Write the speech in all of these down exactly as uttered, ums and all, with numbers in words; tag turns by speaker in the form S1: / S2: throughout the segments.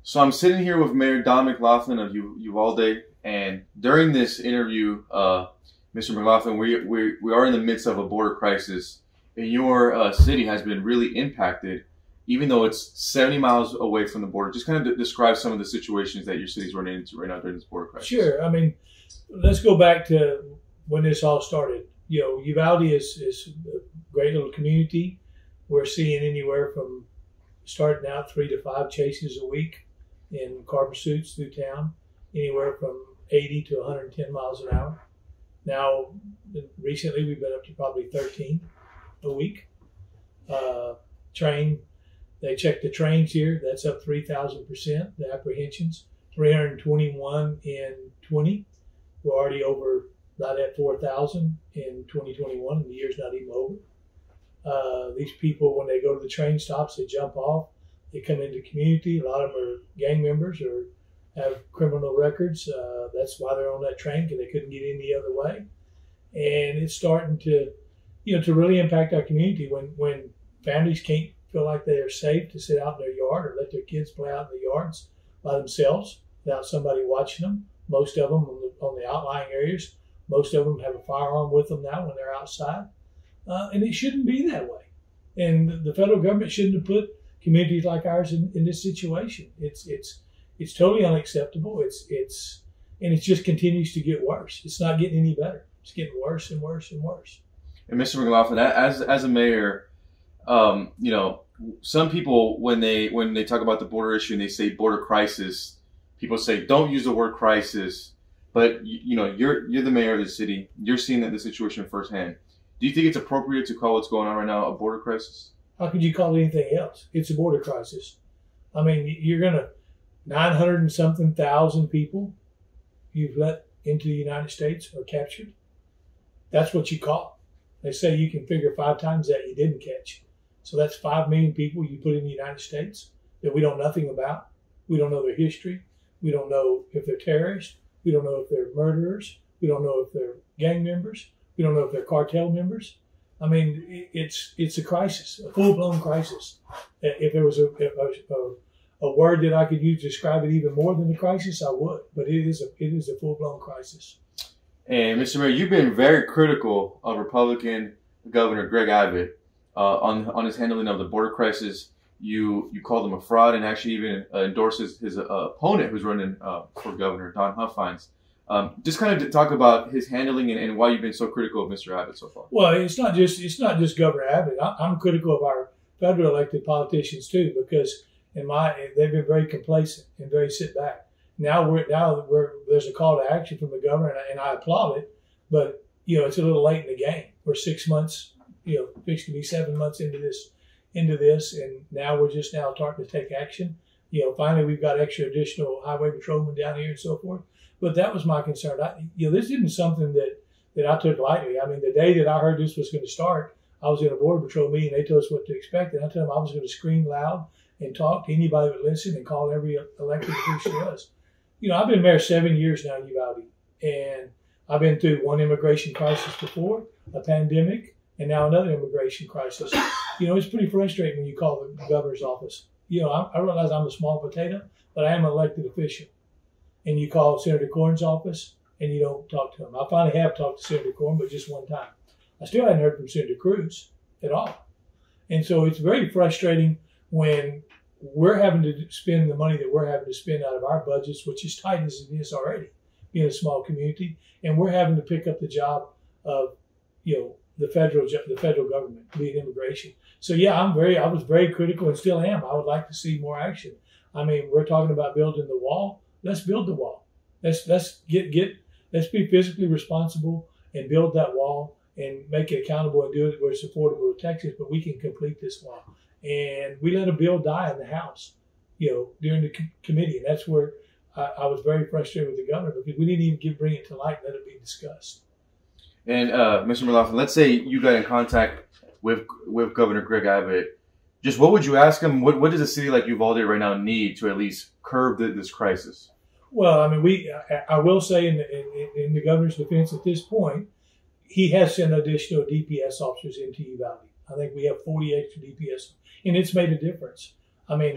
S1: So I'm sitting here with Mayor Don McLaughlin of U Uvalde, and during this interview, uh, Mister McLaughlin, we, we we are in the midst of a border crisis, and your uh, city has been really impacted, even though it's seventy miles away from the border. Just kind of describe some of the situations that your city's running into right now during this border crisis.
S2: Sure. I mean, let's go back to when this all started. You know, Uvalde is, is a great little community. We're seeing anywhere from starting out three to five chases a week in car pursuits through town, anywhere from eighty to one hundred ten miles an hour. Now, recently we've been up to probably thirteen a week. Uh, train, they checked the trains here. That's up three thousand percent, the apprehensions. three hundred twenty-one in twenty. We're already over right at four thousand in twenty twenty-one, and the year's not even over. Uh, these people, when they go to the train stops, they jump off. They come into the community. A lot of them are gang members or have criminal records. Uh, that's why they're on that train, because they couldn't get any other way. And it's starting to, you know, to really impact our community when, when families can't feel like they are safe to sit out in their yard or let their kids play out in the yards by themselves without somebody watching them. Most of them on the, on the outlying areas, most of them have a firearm with them now when they're outside. Uh, and it shouldn't be that way. And the federal government shouldn't have put communities like ours in, in this situation. It's it's it's totally unacceptable. It's it's and it just continues to get worse. It's not getting any better. It's getting worse and worse and worse.
S1: And Mister McLaughlin, as as a mayor, um, you know, some people when they when they talk about the border issue and they say border crisis, people say don't use the word crisis. But you, you know, you're you're the mayor of the city. You're seeing that the situation firsthand. Do you think it's appropriate to call what's going on right now a border crisis?
S2: How could you call it anything else? It's a border crisis. I mean, you're going to, nine hundred and something thousand people you've let into the United States or captured. That's what you call it. They say you can figure five times that you didn't catch. So that's five million people you put in the United States that we know nothing about. We don't know their history. We don't know if they're terrorists. We don't know if they're murderers. We don't know if they're gang members. We don't know if they're cartel members. I mean, it's it's a crisis, a full-blown crisis. If there was a, a, a word that I could use to describe it even more than a crisis, I would. But it is a it is a full-blown crisis.
S1: And Mister Mayor, you've been very critical of Republican Governor Greg Abbott uh, on on his handling of the border crisis. You you called him a fraud and actually even uh, endorsed his, his uh, opponent who's running uh, for governor, Don Huffines. Um, just kind of talk about his handling and, and why you've been so critical of Mister Abbott so far.
S2: Well, it's not just it's not just Governor Abbott. I, I'm critical of our federal elected politicians too, because in my they've been very complacent and very sit back. Now we're now we're there's a call to action from the governor, and I, and I applaud it. But you know, it's a little late in the game. We're six months, you know, fixing to be seven months into this into this, and now we're just now starting to take action. You know, finally we've got extra additional highway patrolmen down here and so forth. But that was my concern. I, you know, this isn't something that, that I took lightly. I mean, the day that I heard this was going to start, I was in a border patrol meeting. They told us what to expect, and I told them I was going to scream loud and talk to anybody that would listen and call every elected official us. You know, I've been mayor seven years now in Uvalde, and I've been through one immigration crisis before, a pandemic, and now another immigration crisis. You know, it's pretty frustrating when you call the governor's office. You know, I, I realize I'm a small potato, but I am an elected official. And you call Senator Cornyn's office, and you don't talk to him. I finally have talked to Senator Cornyn, but just one time. I still hadn't heard from Senator Cruz at all. And so it's very frustrating when we're having to spend the money that we're having to spend out of our budgets, which is tight as it is already, being a small community, and we're having to pick up the job of, you know, the federal the federal government, being immigration. So yeah, I'm very I was very critical and still am. I would like to see more action. I mean, we're talking about building the wall. Let's build the wall. Let's let's get get let's be physically responsible and build that wall and make it accountable and do it where it's affordable to Texas. But we can complete this wall. And we let a bill die in the House, you know, during the com- committee, and that's where I, I was very frustrated with the governor because we didn't even give, bring it to light and let it be discussed.
S1: And uh, Mister McLaughlin, let's say you got in contact with with Governor Greg Abbott. Just what would you ask him? What what does a city like Uvalde right now need to at least curb the, this crisis? Well,
S2: I mean, we. I, I will say, in the, in, in the governor's defense, at this point, he has sent additional D P S officers into Uvalde. I think we have forty extra D P S, and it's made a difference. I mean,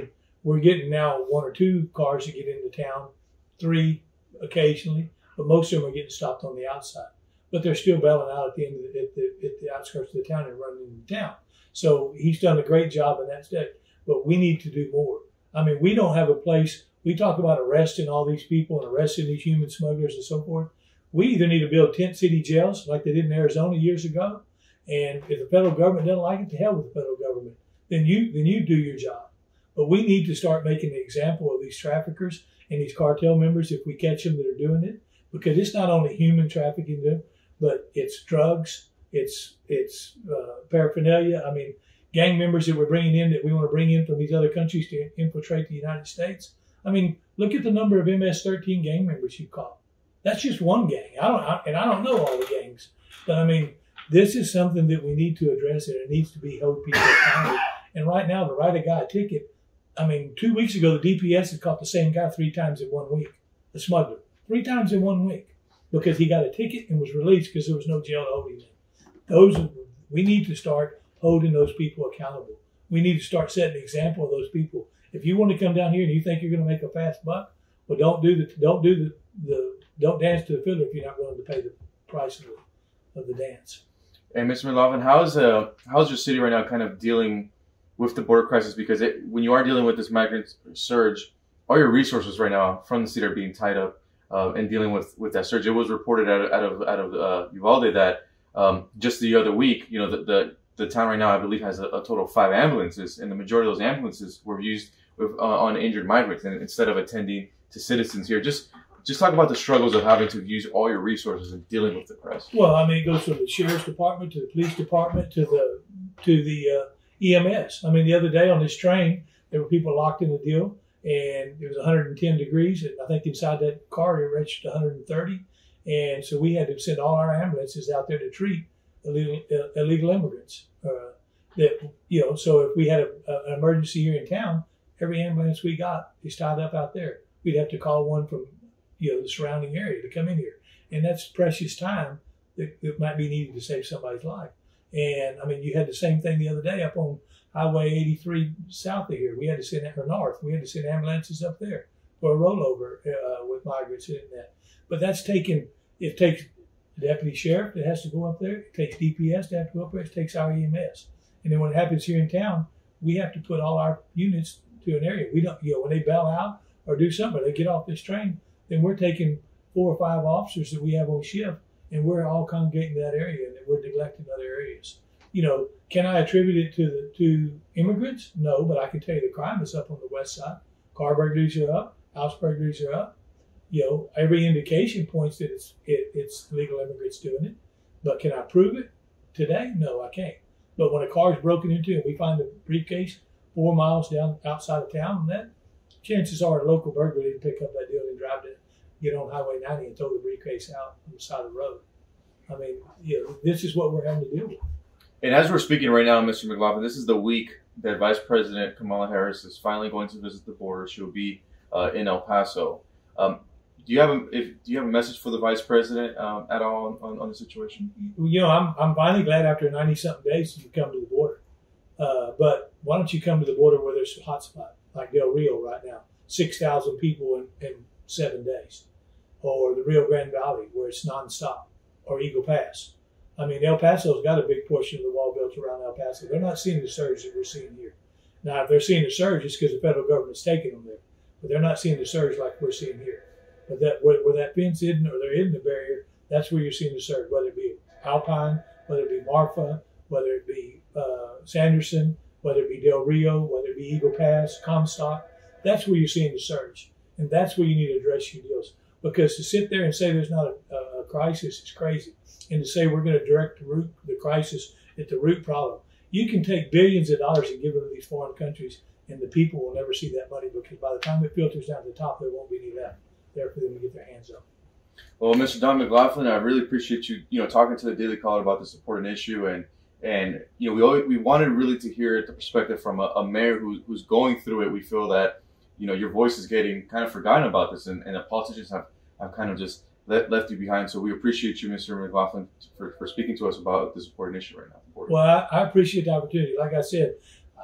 S2: we're getting now one or two cars that get into town, three occasionally, but most of them are getting stopped on the outside. But they're still bailing out at the end of the, at the, at the outskirts of the town and running into town. So he's done a great job in that state, but we need to do more. I mean, we don't have a place. We talk about arresting all these people and arresting these human smugglers and so forth. We either need to build tent city jails like they did in Arizona years ago, and if the federal government doesn't like it, to hell with the federal government. Then you then you do your job. But we need to start making an example of these traffickers and these cartel members if we catch them that are doing it, because it's not only human trafficking, but it's drugs, it's it's uh, paraphernalia. I mean, gang members that we're bringing in that we want to bring in from these other countries to infiltrate the United States. I mean, look at the number of M S thirteen gang members you caught. That's just one gang. I don't, I, and I don't know all the gangs, but I mean, this is something that we need to address, and it needs to be held people accountable. And right now, to write a guy a ticket, I mean, two weeks ago, the D P S had caught the same guy three times in one week, the smuggler, three times in one week, because he got a ticket and was released because there was no jail to hold him in. Those, we need to start holding those people accountable. We need to start setting an example of those people. If you want to come down here and you think you're going to make a fast buck, well, don't do the, don't do the, the don't dance to the fiddler if you're not willing to pay the price of the, of the dance.
S1: And Mister McLaughlin, how's uh how's your city right now kind of dealing with the border crisis? Because it, when you are dealing with this migrant surge, all your resources right now from the city are being tied up uh, and dealing with, with that surge. It was reported out of out of, out of uh, Uvalde that um, just the other week, you know, the, the the town right now, I believe, has a, a total of five ambulances, and the majority of those ambulances were used with, uh, on injured migrants, and instead of attending to citizens here. Just Just talk about the struggles of having to use all your resources and dealing with the crisis.
S2: Well, I mean, it goes from the sheriff's department to the police department to the to the uh, E M S. I mean, the other day on this train, there were people locked in the deal, and it was one hundred ten degrees, and I think inside that car it reached one hundred thirty, and so we had to send all our ambulances out there to treat illegal uh, illegal immigrants. Uh, that you know, so if we had a, a, an emergency here in town, every ambulance we got is tied up out there. We'd have to call one from you know, the surrounding area to come in here. And that's precious time that, that might be needed to save somebody's life. And I mean, you had the same thing the other day up on Highway eighty-three south of here. We had to send, or north, we had to send ambulances up there for a rollover uh, with migrants in that. But that's taken, it takes the deputy sheriff that has to go up there. It takes D P S to have to go up there. It takes our E M S. And then when it happens here in town, we have to put all our units to an area. We don't, you know, when they bail out or do something, or they get off this train, then we're taking four or five officers that we have on shift, and we're all congregating in that area, and we're neglecting other areas. You know, can I attribute it to the to immigrants? No, but I can tell you the crime is up on the west side. Car burglaries are up, house burglaries are up. You know, every indication points that it's it, it's illegal immigrants doing it. But can I prove it today? No, I can't. But when a car is broken into and we find a briefcase four miles down outside of town, and that, chances are a local burglar didn't pick up that deal and drive to get on Highway ninety and throw the briefcase out on the side of the road. I mean, you know, this is what we're having to deal with.
S1: And as we're speaking right now, Mister McLaughlin, this is the week that Vice President Kamala Harris is finally going to visit the border. She'll be uh, in El Paso. Um, do you have a if, do you have a message for the Vice President um, at all on, on the situation?
S2: You know, I'm I'm finally glad after ninety something days you come to the border. Uh, but why don't you come to the border where there's a hot spot like Del Rio right now, six thousand people in, in seven days, or the Rio Grande Valley where it's nonstop, or Eagle Pass. I mean, El Paso's got a big portion of the wall built around El Paso. They're not seeing the surge that we're seeing here. Now, if they're seeing the surge, it's because the federal government's taking them there. But they're not seeing the surge like we're seeing here. But that where, where that fence isn't, or there isn't the barrier, that's where you're seeing the surge, whether it be Alpine, whether it be Marfa, whether it be uh, Sanderson, whether it be Del Rio, whether it be Eagle Pass, Comstock. That's where you're seeing the surge. And that's where you need to address your deals. Because to sit there and say there's not a, a, a crisis is crazy. And to say we're going to direct the root, the crisis at the root problem. You can take billions of dollars and give them to these foreign countries, and the people will never see that money, because by the time it filters down to the top, there won't be any left there for them to get their hands on.
S1: Well, Mister Don McLaughlin, I really appreciate you, you know, talking to the Daily Caller about this important issue, and and you know, we always, we wanted really to hear the perspective from a, a mayor who, who's going through it. We feel that, you know, your voice is getting kind of forgotten about this, and, and the politicians have, have kind of just let, left you behind. So we appreciate you, Mister McLaughlin, for, for speaking to us about this important issue right now.
S2: Well, I, I appreciate the opportunity. Like I said,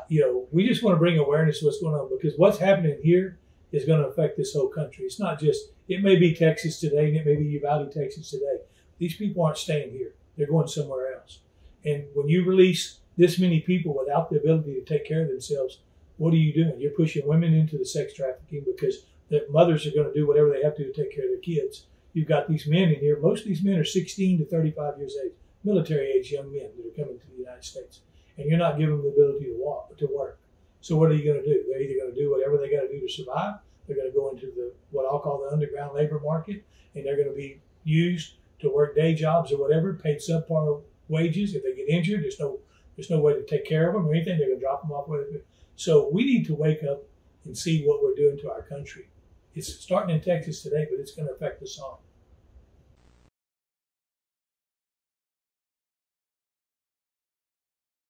S2: you know, we just want to bring awareness to what's going on, because what's happening here is going to affect this whole country. It's not just, it may be Texas today and it may be Uvalde, Texas today. These people aren't staying here. They're going somewhere else. And when you release this many people without the ability to take care of themselves, what are you doing? You're pushing women into the sex trafficking, because the mothers are going to do whatever they have to to take care of their kids. You've got these men in here. Most of these men are sixteen to thirty-five years age, military age young men that are coming to the United States. And you're not giving them the ability to walk, to work. So what are you going to do? They're either going to do whatever they got to do to survive. They're going to go into the what I'll call the underground labor market, and they're going to be used to work day jobs or whatever, paid subpar wages. If they get injured, there's no there's no way to take care of them or anything. They're going to drop them off with it. So we need to wake up and see what we're doing to our country. It's starting in Texas today, but it's going to affect us all.